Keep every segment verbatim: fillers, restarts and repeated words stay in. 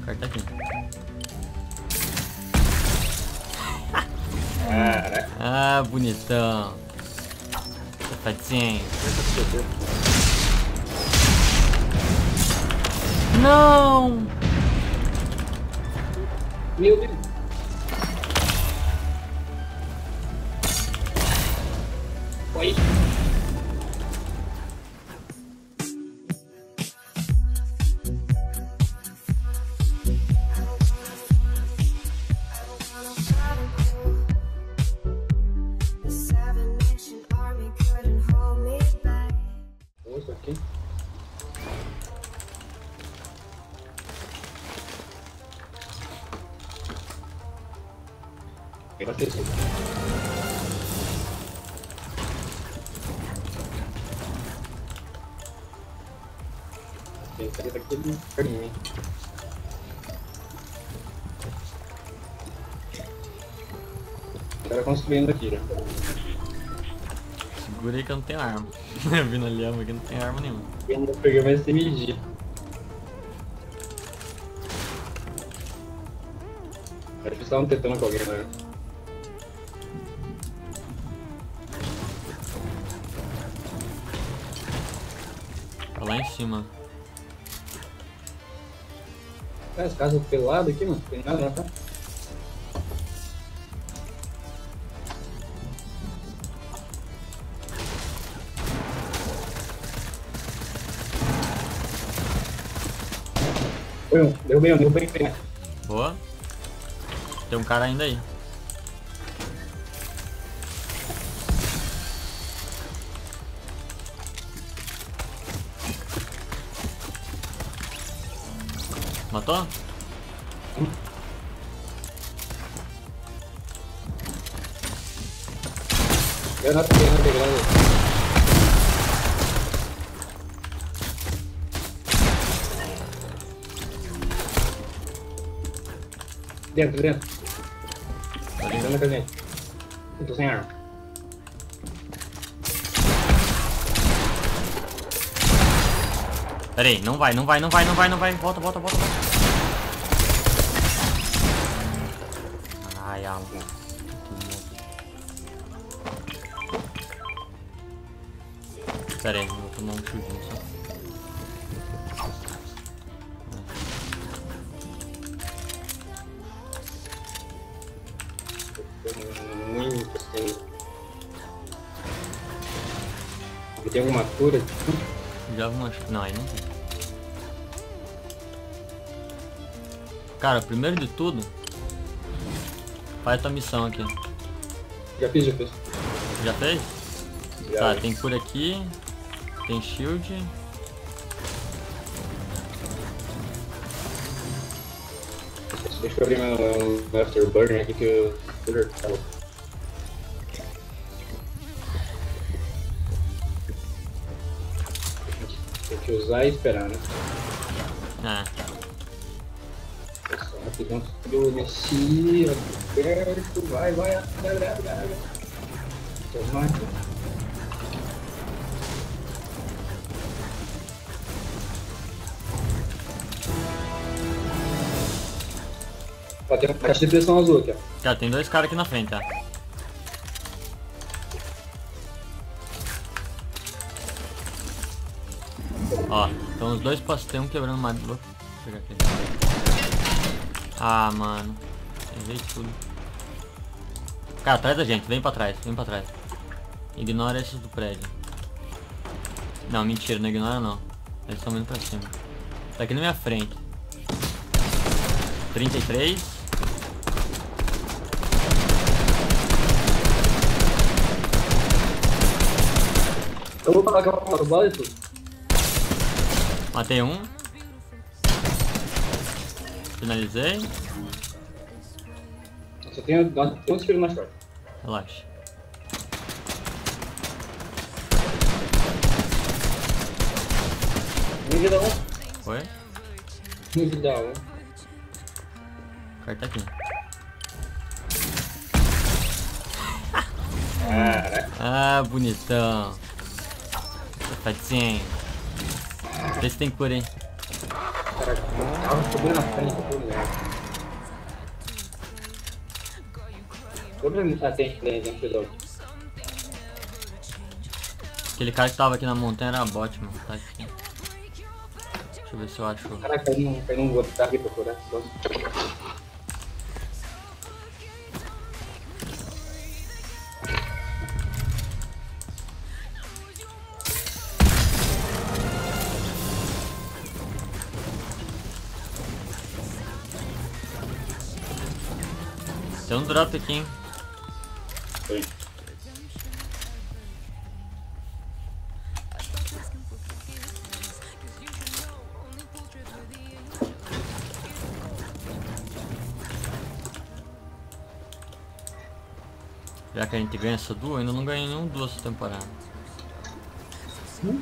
carta aqui. Caraca. Ah, bonitão. Safadinho. Não! Meu Deus. Oi. Nossa, aqui. Vai ter isso. Tem que sair daquele carinha, hein? O cara construindo aqui, né? Segura aí que eu não tenho arma. Vindo ali, mas aqui não tem arma nenhuma. Eu não peguei mais S M G. Acho que eles estavam tentando com alguém, né? Tá lá em cima. Ah, as casas peladas aqui, mano. Não tem nada, não, tá? Foi um, derrubei um, derrubei um. Boa. Tem um cara ainda aí. Matou? Granada, granada, granada. Dentro, dentro. Tá Dentro da casinha. Eu tô sem arma. Pera aí, não vai, não vai, não vai, não vai, não vai. Volta, volta, volta, volta. Ai, algo. Pera aí, vou tomar um chuvinho só. Muito sem. Tem alguma cura? Já vou achar. Não, aí não tem. Cara, primeiro de tudo, faz a tua missão aqui. Já fiz, já fiz. Já fez? Já. Tá, tem cura aqui. Tem shield. Deixa eu abrir meu Afterburner aqui que eu... Acabou. Tem que usar e esperar, né? Ah, Só rapidão, eu desci, aberto, vai, vai, vai, vai, vai, vai. Toma. Ó, tem uma caixa de pressão azul aqui, ó. cara, tem dois caras aqui na frente, tá? Ó, então os dois postos, tem um quebrando madeira. Vou pegar aqui. Ah, mano. Errei tudo. Cara, atrás da gente, vem pra trás, vem pra trás. Ignora esses do prédio. Não, mentira, não ignora não. Eles estão indo pra cima. Tá aqui na minha frente. trinta e três. Eu vou pagar aquela bala e tudo. Matei um. Finalizei. Só tenho uns tiros nas costas. Relaxa. Me vida um. Foi? Me vida um. Carta aqui. Caraca. Ah, bonitão. Safadinho. Vê se tem cura, hein. Caraca. Tava subindo na frente do merda. Como ele tá tem frente, hein, piloto? Aquele cara que tava aqui na montanha era bot, mano. Tá aqui. Deixa eu ver se eu acho. Caraca, eu não, eu não vou estar aqui procurar. Tem um drop aqui, hein? Oi. Já que a gente ganha essa duas, ainda não ganhei nenhum duas essa temporada. Hum?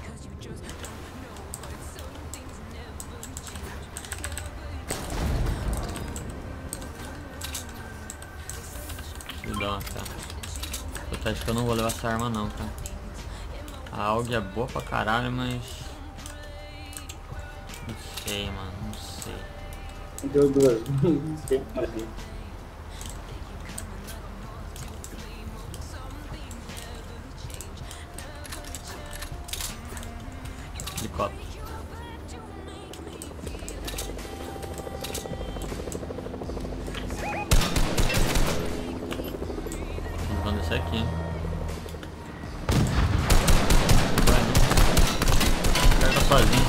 Deixa eu dar uma, cara. Eu acho que eu não vou levar essa arma não, cara. A A U G é boa pra caralho, mas... Não sei, mano, não sei. Deu duas. Não sei, mas... Helicóptero. Eles vão descer aqui, hein? O cara tá sozinho.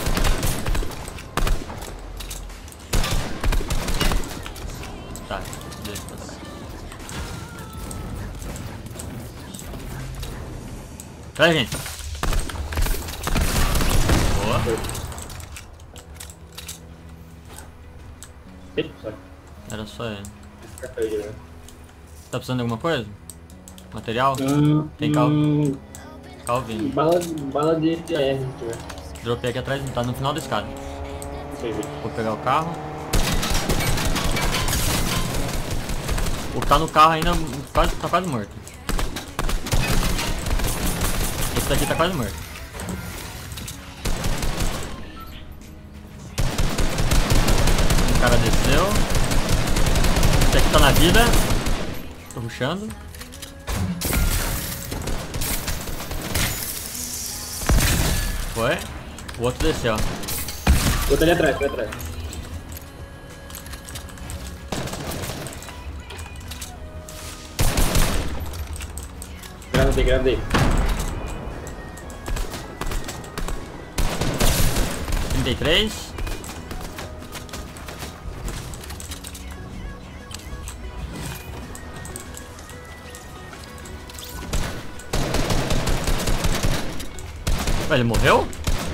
Tá, deixa pra trás. Vai, gente. Era só ele. Tá precisando de alguma coisa? Material? Hum, Tem cal... hum, Calvin. Bala, bala de A R se tiver. Dropei aqui atrás, tá no final da escada. Sei. Vou pegar o carro. O que tá no carro ainda quase, tá quase morto. Esse daqui tá quase morto. O cara desceu. Esse aqui tá na vida. Tô rushando. Foi. O outro desceu. O outro ali atrás, ali atrás. Gravei, gravei. trinta e três. Ele morreu?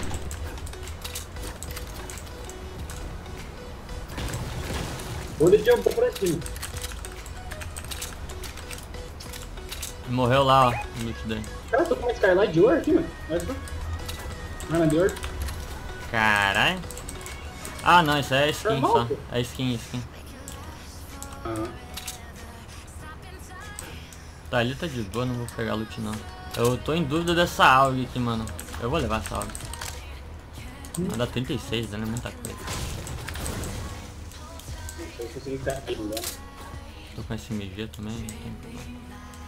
Onde ele jump pra cima? Ele morreu lá, ó. No loot dele. Cara, eu tô com uma Skylight de ouro aqui, mano. Olha só. Arma de ouro. Caralho. Ah, não, isso é skin Normal, só. pô. É skin, skin. Aham. Tá, ali tá de boa, não vou pegar loot não. Eu tô em dúvida dessa A U G aqui, mano. Eu vou levar essa A U G. Vai dar trinta e seis, né? Muita coisa. Eu consegui ficar aqui, não dá. Tô com esse M G também, não tem problema.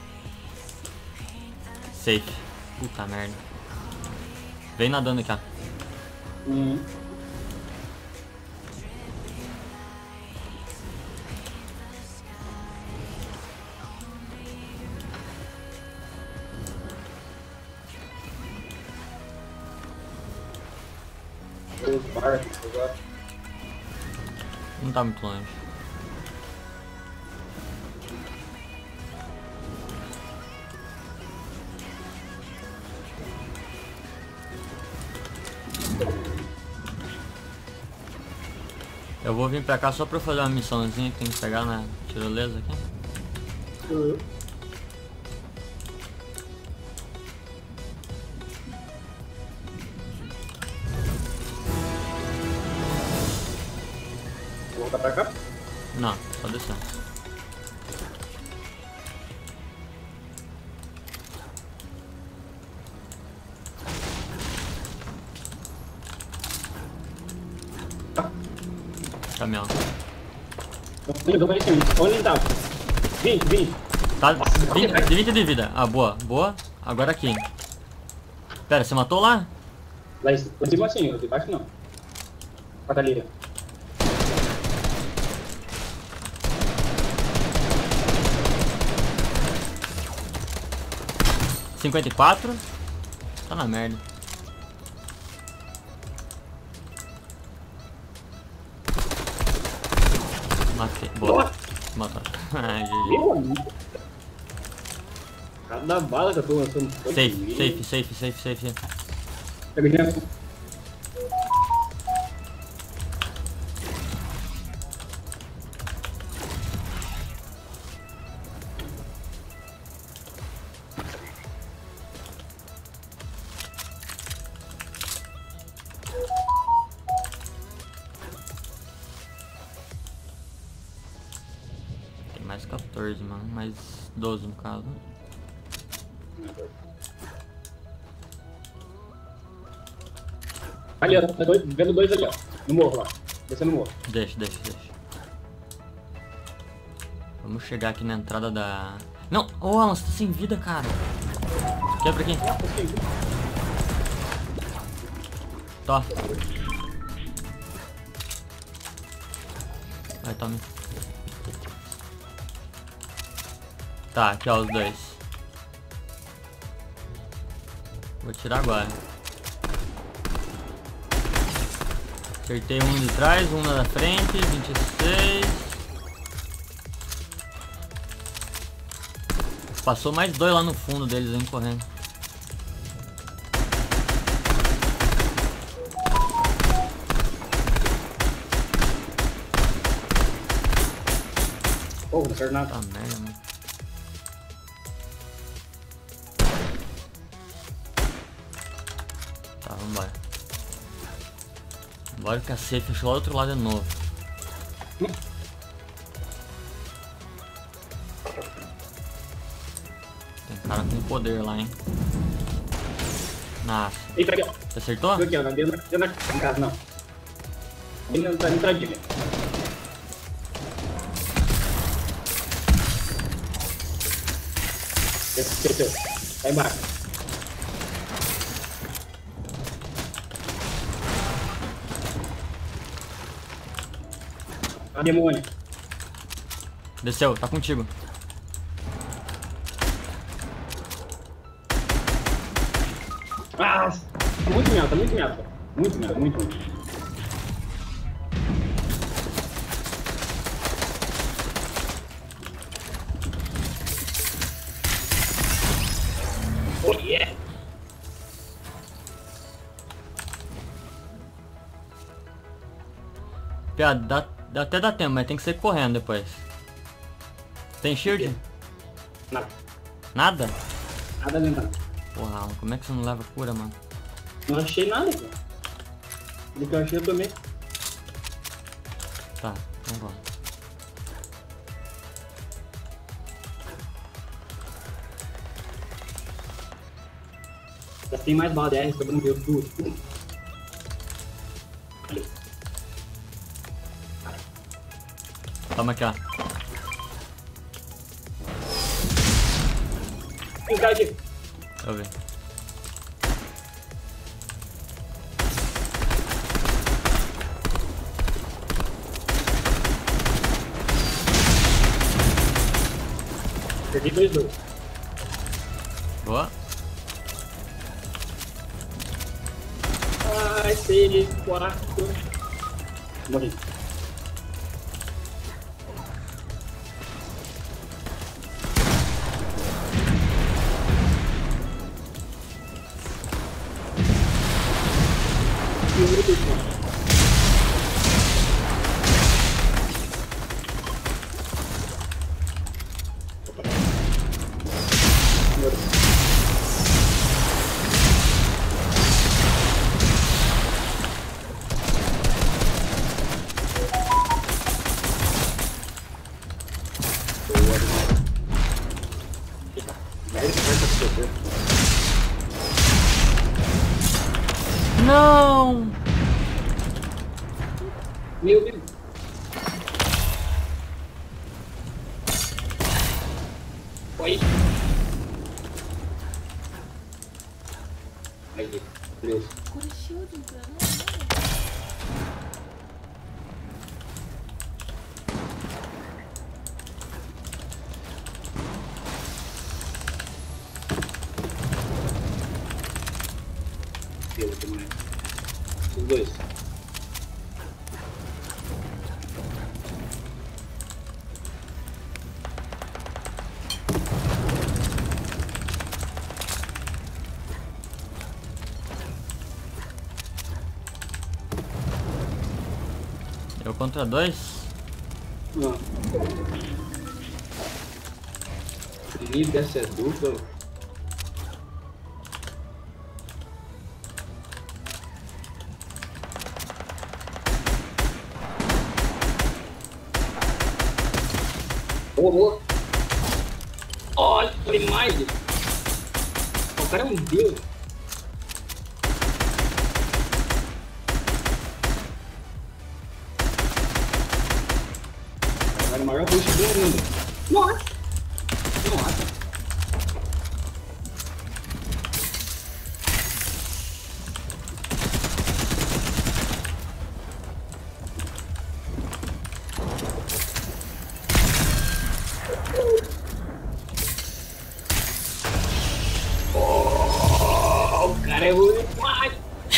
Safe. Puta merda. Vem nadando aqui, ó. Uhum. Os barcos, agora. Não tá muito longe. Eu vou vir pra cá só pra fazer uma missãozinha que tem que pegar na tirolesa aqui. Uhum. Vou voltar pra cá? Não, só descer. Caminhão. Eu tô aparecendo. Onde ele tava? vinte, vinte. Tá, vinte, vinte de vida. Ah, boa, boa. Agora aqui. Pera, você matou lá? Lá em cima sim, de baixo não. Batalha. cinquenta e quatro. Tá na merda. Matei. Boa. Matou. Ai, G G. Meu amigo. Cada bala que eu tô lançando. Safe, safe, safe, safe, safe. Pega dentro. Tem mais quatorze, mano. Mais doze no caso. Ali, ó. Tá dois, vendo dois ali, ó. No morro lá. Descendo no morro. Deixa, deixa, deixa. Vamos chegar aqui na entrada da... Não! Ô, Alan, você tá sem vida, cara. Quebra aqui. Tó. Vai, tome. Tá, aqui ó, os dois. Vou tirar agora. Acertei um de trás, um na frente, vinte e seis. Passou mais dois lá no fundo deles, hein, correndo. Oh, não serve nada. Tá merda, mano. Tá, vambora. Vambora que a safe fechou lá do outro lado de novo. Tem cara com poder lá, hein. Nossa. Eita, aqui, ó. Você acertou? Aqui, ó. Dentro da na casa, não. Ele não tá entradinho. Desceu. Tá embaixo. A demônia. Desceu, tá contigo. Ah, tá muito miado, tá muito miado. Muito miado, muito miado. Oh yeah! Piada, dá, dá, até dá tempo, mas tem que ser correndo depois. Tem shield? Nada. Nada? Nada dentro. Porra, Alan, como é que você não leva cura, mano? Não achei nada, cara. Do que eu achei eu tomei. Tá, então vamos. Já tem mais bala D R, sobrando meu tudo. Ali. Toma aqui, ó. Tem um cara aqui. Deixa eu ver. Perdi dois dois. Boa. Ai, seis, quatro. Morri. Oi. Aí, preso. Pelo demais. Os dois. Eu contra dois? Não. Livre dessa é dupla. Oh, oh. Olha, falei mais. O cara é um deus. Cara, o maior bucho do mundo. Nossa! Nossa! Oh, o cara é muito demais!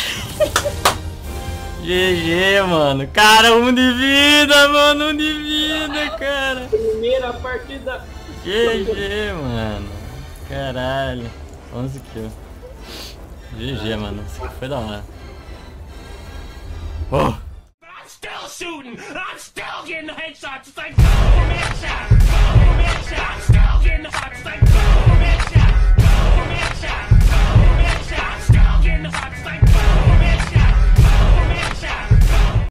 G G, mano. Cara, um de vida, mano. Um de vida, cara. Primeira partida. G G, mano. Caralho. onze kills. G G, mano. Isso aqui foi da hora. Oh. I'm still shooting! I'm still getting headshots! It's like, oh, headshot!